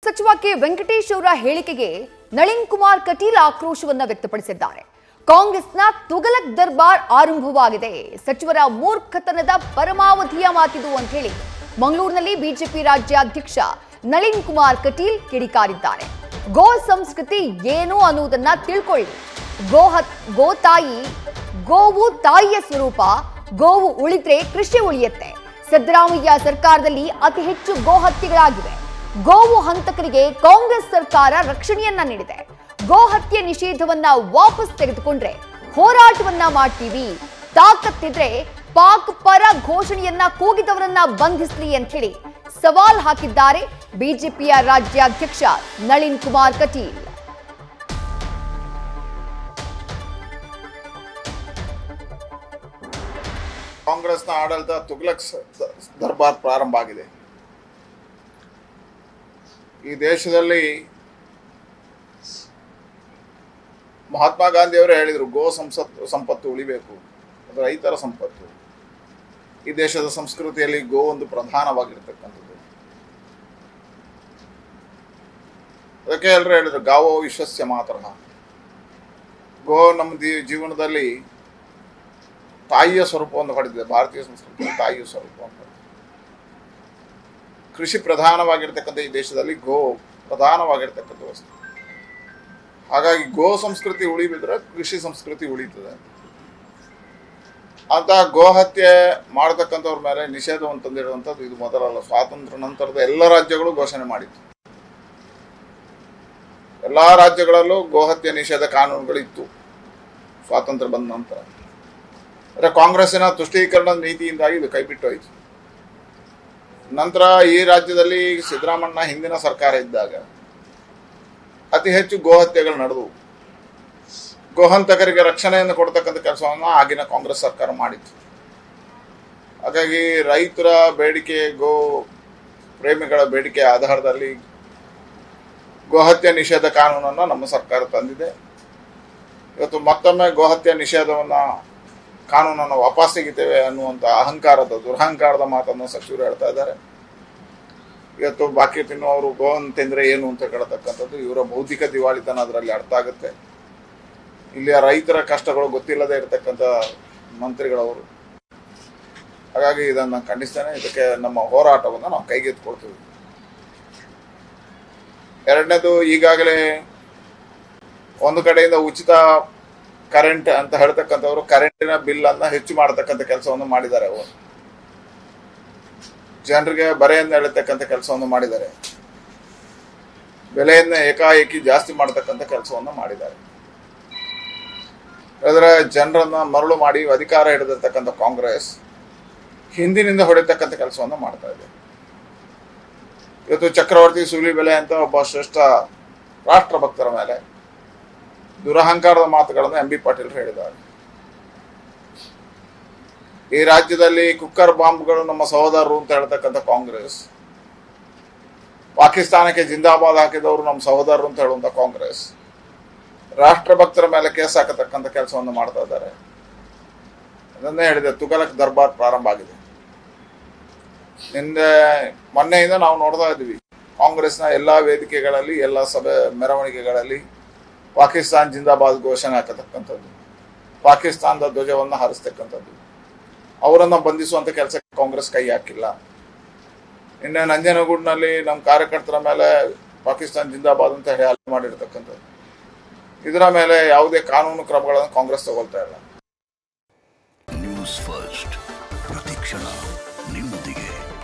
ಸಚಿವ ಕೆ ವೆಂಕಟೇಶ್ ಅವರ ಹೇಳಿಕೆಗೆ ನಳಿನ್ ಕುಮಾರ್ ಕಟೀಲ್ ಆಕ್ರೋಶವನ್ನ ವ್ಯಕ್ತಪಡಿಸಿದ್ದಾರೆ. ಕಾಂಗ್ರೆಸ್ನ ತುಗಲಕ್ ದರ್ಬಾರ್ ಆರಂಭವಾಗಿದೆ, ಸಚಿವರ ಮೂರ್ಖತನದ ಪರಮಾವಧಿಯ ಮಾತಿದು ಅಂತ ಹೇಳಿ ಮಂಗಳೂರಿನಲ್ಲಿ ಬಿಜೆಪಿ ರಾಜ್ಯಾಧ್ಯಕ್ಷ ನಳಿನ್ ಕುಮಾರ್ ಕಟೀಲ್ ಕಿಡಿಕಾರಿದ್ದಾರೆ. ಗೋ ಸಂಸ್ಕೃತಿ ಏನು ಅನ್ನುವುದನ್ನ ತಿಳ್ಕೊಳ್ಳಿ. ಗೋವು ತಾಯಿಯ ಸ್ವರೂಪ. ಗೋವು ಉಳಿದ್ರೆ ಕೃಷಿ ಉಳಿಯುತ್ತೆ. ಸಿದ್ದರಾಮಯ್ಯ ಸರ್ಕಾರದಲ್ಲಿ ಅತಿ ಹೆಚ್ಚು ಗೋಹತ್ಯೆಗಳಾಗಿವೆ. ಗೋವು ಹಂತಕರಿಗೆ ಕಾಂಗ್ರೆಸ್ ಸರ್ಕಾರ ರಕ್ಷಣೆಯನ್ನ ನೀಡಿದೆ. ಗೋಹತ್ಯೆ ನಿಷೇಧವನ್ನ ವಾಪಸ್ ತೆಗೆದುಕೊಂಡ್ರೆ ಹೋರಾಟವನ್ನ ಮಾಡ್ತೀವಿ. ತಾಕತ್ತಿದ್ರೆ ಪಾಕ್ ಪರ ಘೋಷಣೆಯನ್ನ ಕೂಗಿದವರನ್ನ ಬಂಧಿಸಲಿ ಅಂತ ಹೇಳಿ ಸವಾಲ್ ಹಾಕಿದ್ದಾರೆ ಬಿಜೆಪಿಯ ರಾಜ್ಯಾಧ್ಯಕ್ಷ ನಳಿನ್ ಕುಮಾರ್ ಕಟೀಲ್. ಕಾಂಗ್ರೆಸ್ನ ಆಡಳಿತ ತುಗ್ಲಕ್ ದರ್ಬಾರ್ ಪ್ರಾರಂಭ ಆಗಿದೆ. ಈ ದೇಶದಲ್ಲಿ ಮಹಾತ್ಮ ಗಾಂಧಿಯವರು ಹೇಳಿದರು, ಗೋ ಸಂಪತ್ತು ಉಳಿಬೇಕು, ಅದು ರೈತರ ಸಂಪತ್ತು. ಈ ದೇಶದ ಸಂಸ್ಕೃತಿಯಲ್ಲಿ ಗೋ ಒಂದು ಪ್ರಧಾನವಾಗಿರ್ತಕ್ಕಂಥದ್ದು. ಅದಕ್ಕೆ ಎಲ್ಲರೂ ಹೇಳಿದರು, ಗಾವೋ ವಿಶ್ವಸ್ಯ ಮಾತರಃ. ಗೋ ನಮ್ಮ ಜೀವನದಲ್ಲಿ ತಾಯಿಯ ಸ್ವರೂಪವನ್ನು ಪಡೆದಿದೆ. ಭಾರತೀಯ ಸಂಸ್ಕೃತಿಯ ತಾಯಿಯ ಸ್ವರೂಪ ಅಂತ. ಕೃಷಿ ಪ್ರಧಾನವಾಗಿರ್ತಕ್ಕಂಥ ಈ ದೇಶದಲ್ಲಿ ಗೋ ಪ್ರಧಾನವಾಗಿರ್ತಕ್ಕಂಥ ವಸ್ತು. ಹಾಗಾಗಿ ಗೋ ಸಂಸ್ಕೃತಿ ಉಳಿಬಿದ್ರೆ ಕೃಷಿ ಸಂಸ್ಕೃತಿ ಉಳಿತದೆ. ಅಂತ ಗೋಹತ್ಯೆ ಮಾಡತಕ್ಕಂಥವ್ರ ಮೇಲೆ ನಿಷೇಧವನ್ನು ತಂದಿರುವಂಥದ್ದು ಇದು ಮೊದಲಲ್ಲ. ಸ್ವಾತಂತ್ರ್ಯ ನಂತರದ ಎಲ್ಲ ರಾಜ್ಯಗಳು ಘೋಷಣೆ ಮಾಡಿತ್ತು. ಎಲ್ಲ ರಾಜ್ಯಗಳಲ್ಲೂ ಗೋಹತ್ಯೆ ನಿಷೇಧ ಕಾನೂನುಗಳಿತ್ತು ಸ್ವಾತಂತ್ರ್ಯ ಬಂದ ನಂತರ. ಆದರೆ ಕಾಂಗ್ರೆಸ್ಸಿನ ತುಷ್ಟೀಕರಣದ ನೀತಿಯಿಂದಾಗಿ ಇದು ಕೈಬಿಟ್ಟು ಹೋಯಿತು. ನಂತರ ಈ ರಾಜ್ಯದಲ್ಲಿ ಸಿದ್ದರಾಮಣ್ಣ ಹಿಂದಿನ ಸರ್ಕಾರ ಇದ್ದಾಗ ಅತಿ ಹೆಚ್ಚು ಗೋಹತ್ಯೆಗಳು ನಡೆದವು. ಗೋಹಂತಕರಿಗೆ ರಕ್ಷಣೆಯನ್ನು ಕೊಡ್ತಕ್ಕಂಥ ಕೆಲಸವನ್ನು ಆಗಿನ ಕಾಂಗ್ರೆಸ್ ಸರ್ಕಾರ ಮಾಡಿತ್ತು. ಹಾಗಾಗಿ ರೈತರ ಬೇಡಿಕೆ, ಗೋ ಪ್ರೇಮಿಗಳ ಬೇಡಿಕೆ ಆಧಾರದಲ್ಲಿ ಗೋಹತ್ಯೆ ನಿಷೇಧ ಕಾನೂನನ್ನು ನಮ್ಮ ಸರ್ಕಾರ ತಂದಿದೆ. ಇವತ್ತು ಮತ್ತೊಮ್ಮೆ ಗೋಹತ್ಯೆ ನಿಷೇಧವನ್ನು ಕಾನೂನನ್ನು ವಾಪಸ್ ತೆಗಿತೇವೆ ಅನ್ನುವಂಥ ದುರಹಂಕಾರದ ಮಾತನ್ನು ಸಚಿವರು ಹೇಳ್ತಾ ಇದ್ದಾರೆ. ಇವತ್ತು ಬಾಕಿ ತಿನ್ನುವವರು ಗೋ ಅಂತಂದ್ರೆ ಏನು ಅಂತ ಕೇಳತಕ್ಕಂಥದ್ದು ಇವರ ಬೌದ್ಧಿಕ ದಿವಾಳಿತನ ಅದರಲ್ಲಿ ಅರ್ಥ ಆಗುತ್ತೆ. ಇಲ್ಲಿಯ ರೈತರ ಕಷ್ಟಗಳು ಗೊತ್ತಿಲ್ಲದೆ ಇರತಕ್ಕಂಥ ಮಂತ್ರಿಗಳವರು. ಹಾಗಾಗಿ ಇದನ್ನು ಖಂಡಿಸ್ತೇನೆ. ಇದಕ್ಕೆ ನಮ್ಮ ಹೋರಾಟವನ್ನು ನಾವು ಕೈಗೆತ್ತಿಕೊಳ್ತೀವಿ. ಎರಡನೇದು, ಈಗಾಗಲೇ ಒಂದು ಕಡೆಯಿಂದ ಉಚಿತ ಕರೆಂಟ್ ಅಂತ ಹೇಳ್ತಕ್ಕಂಥವ್ರು ಕರೆಂಟಿನ ಬಿಲ್ ಅನ್ನ ಹೆಚ್ಚು ಮಾಡತಕ್ಕಂಥ ಕೆಲಸವನ್ನು ಮಾಡಿದ್ದಾರೆ. ಅವರು ಜನರಿಗೆ ಬರೆಯನ್ನು ಎಳತಕ್ಕಂಥ ಕೆಲಸವನ್ನು ಮಾಡಿದ್ದಾರೆ. ಬೆಲೆಯನ್ನ ಏಕಾಏಕಿ ಜಾಸ್ತಿ ಮಾಡತಕ್ಕಂಥ ಕೆಲಸವನ್ನು ಮಾಡಿದ್ದಾರೆ. ಅದರ ಜನರನ್ನ ಮರಳು ಮಾಡಿ ಅಧಿಕಾರ ಹಿಡಿದಿರ್ತಕ್ಕಂಥ ಕಾಂಗ್ರೆಸ್ ಹಿಂದಿನಿಂದ ಹೊಡೆತಕ್ಕಂಥ ಕೆಲಸವನ್ನು ಮಾಡ್ತಾ ಇದೆ. ಇವತ್ತು ಚಕ್ರವರ್ತಿ ಸೂಲಿಬೆಲೆ ಅಂತ ಒಬ್ಬ ಶ್ರೇಷ್ಠ ರಾಷ್ಟ್ರಭಕ್ತರ ಮೇಲೆ ದುರಹಂಕಾರದ ಮಾತುಗಳನ್ನು ಎಂ ಬಿ ಪಾಟೀಲ್ ಹೇಳಿದ್ದಾರೆ. ಈ ರಾಜ್ಯದಲ್ಲಿ ಕುಕ್ಕರ್ ಬಾಂಬ್ಗಳು ನಮ್ಮ ಸಹೋದರರು ಅಂತ ಹೇಳ್ತಕ್ಕಂಥ ಕಾಂಗ್ರೆಸ್, ಪಾಕಿಸ್ತಾನಕ್ಕೆ ಜಿಂದಾಬಾದ್ ಹಾಕಿದವರು ನಮ್ಮ ಸಹೋದರರು ಅಂತ ಹೇಳುವಂಥ ಕಾಂಗ್ರೆಸ್ ರಾಷ್ಟ್ರಭಕ್ತರ ಮೇಲೆ ಕೇಸ್ ಹಾಕತಕ್ಕಂಥ ಕೆಲಸವನ್ನು ಮಾಡ್ತಾ ಇದ್ದಾರೆ. ಅದನ್ನೇ ಹೇಳಿದೆ, ತುಗಲಕ್ ದರ್ಬಾರ್ ಪ್ರಾರಂಭ ಆಗಿದೆ. ಮೊನ್ನೆಯಿಂದ ನಾವು ನೋಡ್ತಾ ಇದ್ವಿ, ಕಾಂಗ್ರೆಸ್ನ ಎಲ್ಲ ವೇದಿಕೆಗಳಲ್ಲಿ, ಎಲ್ಲ ಸಭೆ ಮೆರವಣಿಗೆಗಳಲ್ಲಿ ಪಾಕಿಸ್ತಾನ್ ಜಿಂದಾಬಾದ್ ಘೋಷಣೆ ಹಾಕತಕ್ಕಂಥದ್ದು, ಪಾಕಿಸ್ತಾನದ ಧ್ವಜವನ್ನು ಹಾರಿಸ್ತಕ್ಕಂಥದ್ದು. ಅವರನ್ನು ಬಂಧಿಸುವಂಥ ಕೆಲಸಕ್ಕೆ ಕಾಂಗ್ರೆಸ್ ಕೈ ಹಾಕಿಲ್ಲ. ನಿನ್ನೆ ನಂಜನಗೂಡಿನಲ್ಲಿ ನಮ್ಮ ಕಾರ್ಯಕರ್ತರ ಮೇಲೆ ಪಾಕಿಸ್ತಾನ್ ಜಿಂದಾಬಾದ್ ಅಂತ ಹೇಳಿ ಹಲ್ಲೆ ಮಾಡಿರ್ತಕ್ಕಂಥದ್ದು. ಇದರ ಮೇಲೆ ಯಾವುದೇ ಕಾನೂನು ಕ್ರಮಗಳನ್ನು ಕಾಂಗ್ರೆಸ್ ತಗೊಳ್ತಾ ಇಲ್ಲ. ನ್ಯೂಸ್ ಫಸ್ಟ್ ಪ್ರತಿಕ್ಷಣ ನಿಮ್ಮೊಂದಿಗೆ.